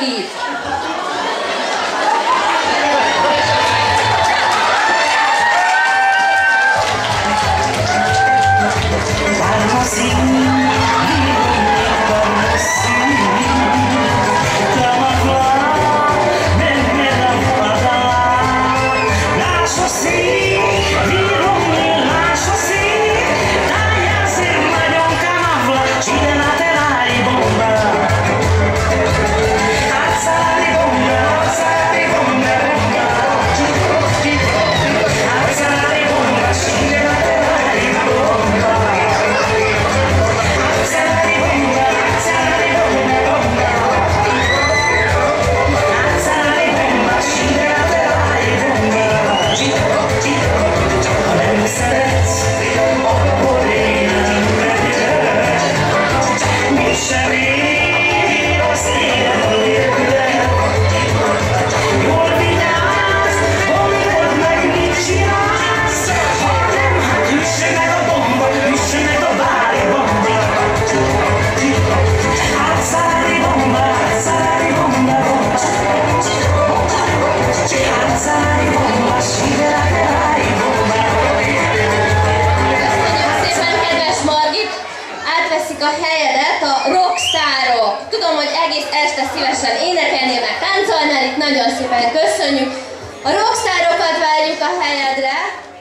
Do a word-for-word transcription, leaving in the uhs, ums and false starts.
Margit! A helyedet a rockstárok. Tudom, hogy egész este szívesen énekelnél, meg táncolnál, itt nagyon szépen köszönjük. A rockstárokat várjuk a helyedre.